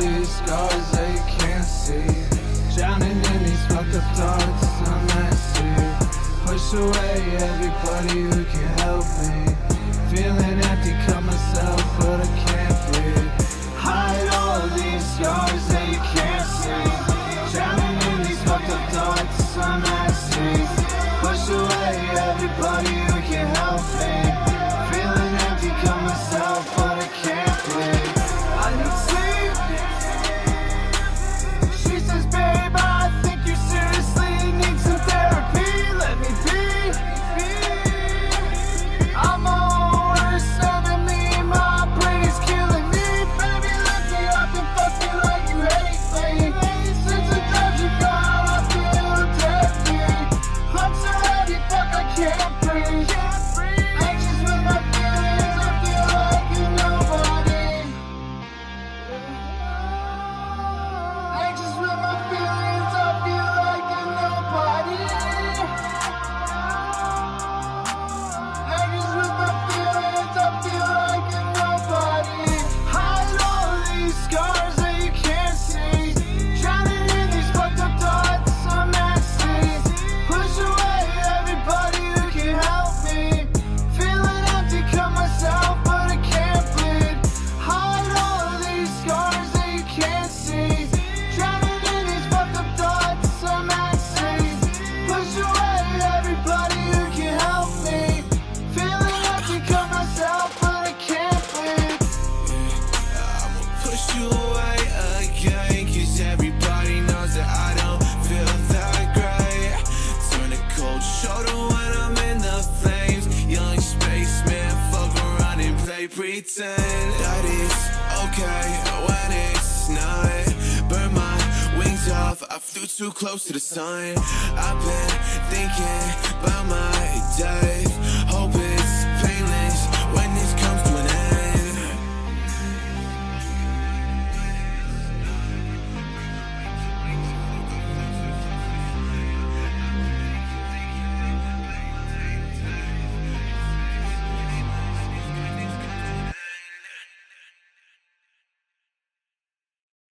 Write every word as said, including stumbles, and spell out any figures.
these scars that you can't see. Drowning in these fucked up thoughts, I'm at sea. Push away everybody who can help me. Feeling empty, cut myself, but I can't breathe. Hide all these scars that you can't see. Drowning in these fucked up thoughts, I'm at sea. Push away everybody who can help me. Feeling empty, cut myself, but I can't breathe. I need sleep. She says, babe, I think you seriously need some therapy. Let me be. I'm all worse than me, my brain is killing me. Baby, lift me up and fuck me like you hate me. Since the time you gone, I feel deadly. I'm so heavy, fuck, I can't breathe. Anxious with my feelings, I feel like you're nobody. Anxious with my feelings, I feel like you're nobody. Anxious with my feelings, I feel like you're nobody. Hide all these scars that you can't see. Drowning in these fucked up thoughts, I'm at sea. Push away everybody who can help me. Feeling empty, cut myself, but I can't bleed. Hide all these scars that you can't see. Drowning in these fucked up thoughts, I'm at sea. Push away everybody who can help me. Feeling empty, cut myself, but I can't bleed. I'ma push you away again, cause everybody knows that I don't feel that great. Turn a cold shoulder when I'm in the flames. Young spaceman, fuck around and play pretend that it's okay when it's not. Burn my wings off, I flew too close to the sun. I've been thinking, but